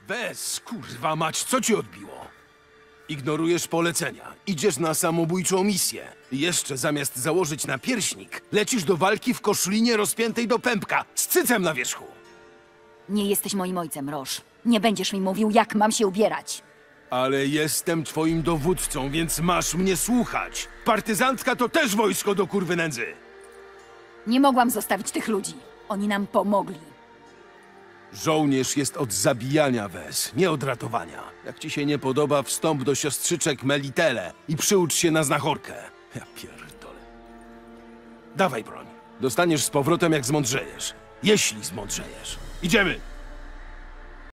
Wes, kurwa mać, co ci odbiło? Ignorujesz polecenia, idziesz na samobójczą misję. I jeszcze zamiast założyć napierśnik, lecisz do walki w koszlinie rozpiętej do pępka, z cycem na wierzchu. Nie jesteś moim ojcem, Roż. Nie będziesz mi mówił, jak mam się ubierać. Ale jestem twoim dowódcą, więc masz mnie słuchać. Partyzantka to też wojsko do kurwy nędzy. Nie mogłam zostawić tych ludzi. Oni nam pomogli. Żołnierz jest od zabijania, Wes, nie od ratowania. Jak ci się nie podoba, wstąp do siostrzyczek Melitele i przyucz się na znachorkę. Ja pierdolę. Dawaj broń. Dostaniesz z powrotem, jak zmądrzejesz. Jeśli zmądrzejesz. Idziemy!